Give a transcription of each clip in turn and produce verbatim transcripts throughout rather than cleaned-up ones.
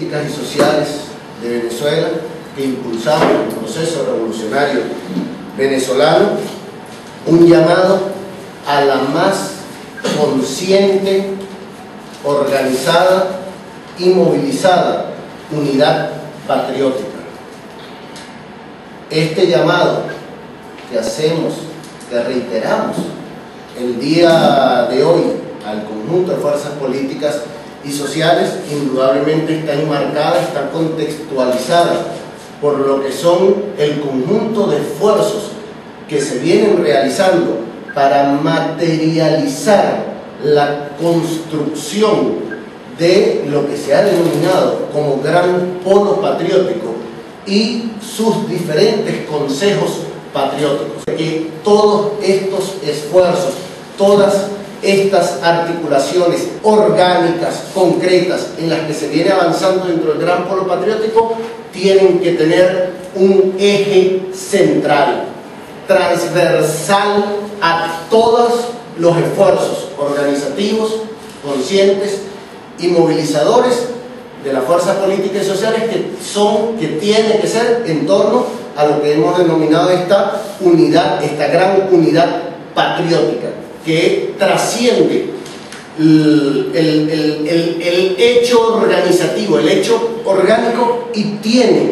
políticas y sociales de Venezuela que impulsamos el proceso revolucionario venezolano, un llamado a la más consciente, organizada y movilizada unidad patriótica. Este llamado que hacemos, que reiteramos el día de hoy al conjunto de fuerzas políticas y sociales, indudablemente está enmarcada, está contextualizada por lo que son el conjunto de esfuerzos que se vienen realizando para materializar la construcción de lo que se ha denominado como gran polo patriótico y sus diferentes consejos patrióticos. Que todos estos esfuerzos, todas estas articulaciones orgánicas, concretas, en las que se viene avanzando dentro del gran polo patriótico, tienen que tener un eje central, transversal a todos los esfuerzos organizativos, conscientes y movilizadores de las fuerzas políticas y sociales que son, que tienen que ser en torno a lo que hemos denominado esta unidad, esta gran unidad patriótica, que trasciende el, el, el, el, el hecho organizativo, el hecho orgánico, y tiene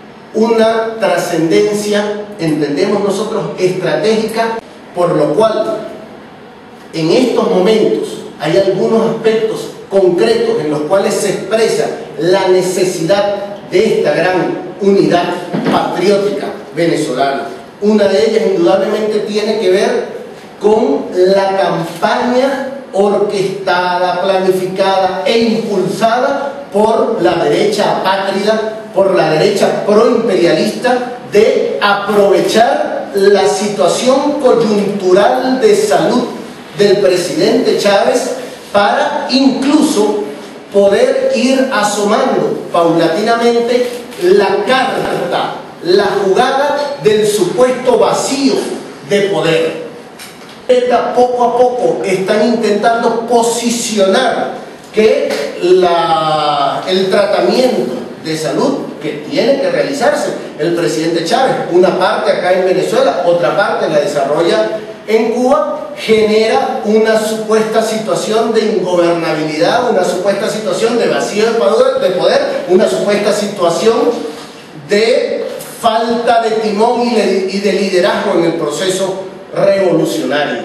una trascendencia, entendemos nosotros, estratégica, por lo cual en estos momentos hay algunos aspectos concretos en los cuales se expresa la necesidad de esta gran unidad patriótica venezolana. Una de ellas indudablemente tiene que ver con la campaña orquestada, planificada e impulsada por la derecha apátrida, por la derecha proimperialista, de aprovechar la situación coyuntural de salud del presidente Chávez para incluso poder ir asomando paulatinamente la carta, la jugada del supuesto vacío de poder. Poco a poco están intentando posicionar que la, el tratamiento de salud que tiene que realizarse el presidente Chávez, una parte acá en Venezuela, otra parte la desarrolla en Cuba, genera una supuesta situación de ingobernabilidad, una supuesta situación de vacío de poder, una supuesta situación de falta de timón y de liderazgo en el proceso revolucionario.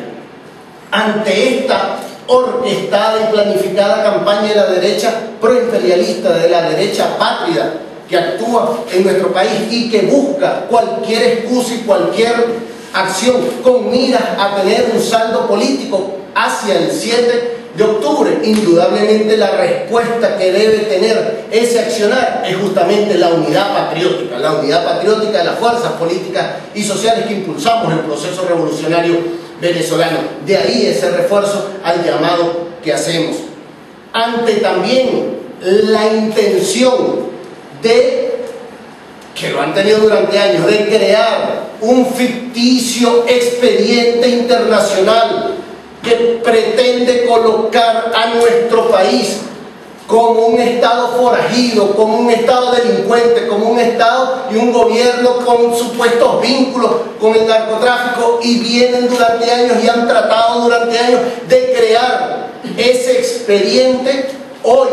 Ante esta orquestada y planificada campaña de la derecha proimperialista, de la derecha apátrida que actúa en nuestro país y que busca cualquier excusa y cualquier acción con miras a tener un saldo político hacia el siete de octubre, indudablemente la respuesta que debe tener ese accionar es justamente la unidad patriótica, la unidad patriótica de las fuerzas políticas y sociales que impulsamos el proceso revolucionario venezolano. De ahí ese refuerzo al llamado que hacemos. Ante también la intención de, que lo han tenido durante años, de crear un ficticio expediente internacional que pretende colocar a nuestro país como un estado forajido, como un estado delincuente, como un estado y un gobierno con supuestos vínculos con el narcotráfico, y vienen durante años y han tratado durante años de crear ese expediente, hoy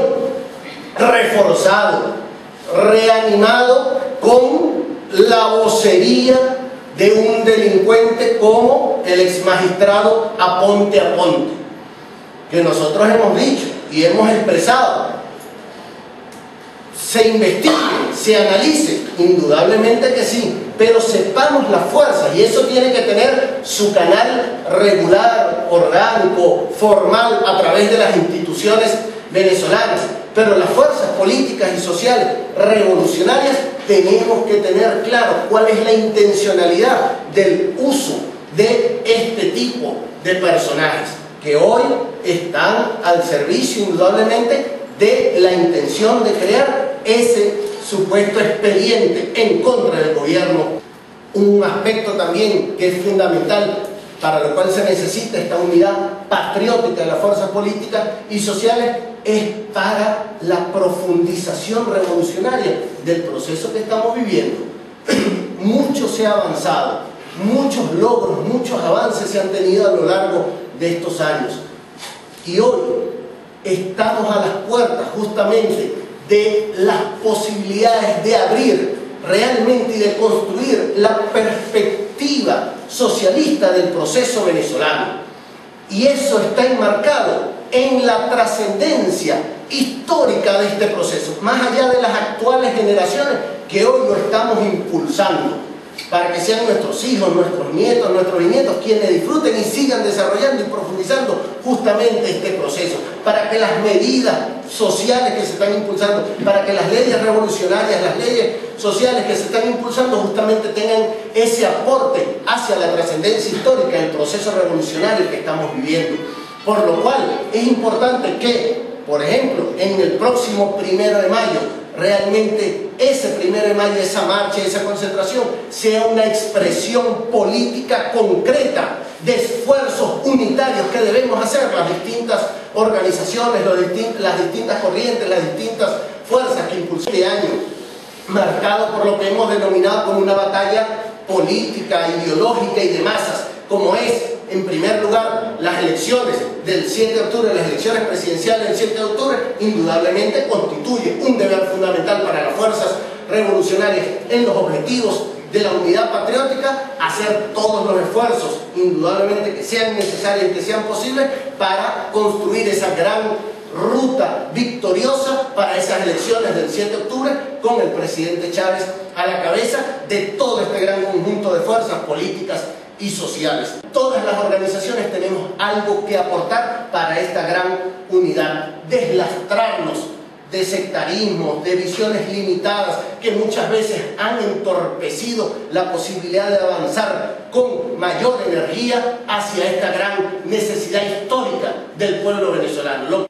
reforzado, reanimado con la vocería de un delincuente como el exmagistrado Aponte Aponte, que nosotros hemos dicho y hemos expresado, se investigue, se analice, indudablemente que sí, pero sepamos las fuerzas, y eso tiene que tener su canal regular, orgánico, formal, a través de las instituciones venezolanas. Pero las fuerzas políticas y sociales revolucionarias tenemos que tener claro cuál es la intencionalidad del uso de este tipo de personajes que hoy están al servicio indudablemente de la intención de crear ese supuesto expediente en contra del gobierno. Un aspecto también que es fundamental, para lo cual se necesita esta unidad patriótica de las fuerzas políticas y sociales, es para la profundización revolucionaria del proceso que estamos viviendo. Mucho se ha avanzado, muchos logros, muchos avances se han tenido a lo largo de estos años. Y hoy estamos a las puertas justamente de las posibilidades de abrir realmente y de construir la perspectiva socialista del proceso venezolano. Y eso está enmarcado en la trascendencia histórica de este proceso, más allá de las actuales generaciones que hoy lo estamos impulsando, para que sean nuestros hijos, nuestros nietos, nuestros bisnietos quienes disfruten y sigan desarrollando y profundizando justamente este proceso, para que las medidas sociales que se están impulsando, para que las leyes revolucionarias, las leyes sociales que se están impulsando justamente tengan ese aporte hacia la trascendencia histórica del proceso revolucionario que estamos viviendo. Por lo cual es importante que, por ejemplo, en el próximo primero de mayo, realmente ese primero de mayo, esa marcha, esa concentración, sea una expresión política concreta de esfuerzos unitarios que debemos hacer las distintas organizaciones, los distin- las distintas corrientes, las distintas fuerzas que impulsan este año, marcado por lo que hemos denominado como una batalla política, ideológica y de masas, como es, en primer lugar, las elecciones del siete de octubre, las elecciones presidenciales del siete de octubre, indudablemente constituye un deber fundamental para las fuerzas revolucionarias en los objetivos de la unidad patriótica, hacer todos los esfuerzos, indudablemente que sean necesarios y que sean posibles, para construir esa gran ruta victoriosa para esas elecciones del siete de octubre, con el presidente Chávez a la cabeza de todo este gran conjunto de fuerzas políticas y sociales. Todas las organizaciones tenemos algo que aportar para esta gran unidad, deslastrarnos de sectarismo, de visiones limitadas que muchas veces han entorpecido la posibilidad de avanzar con mayor energía hacia esta gran necesidad histórica del pueblo venezolano.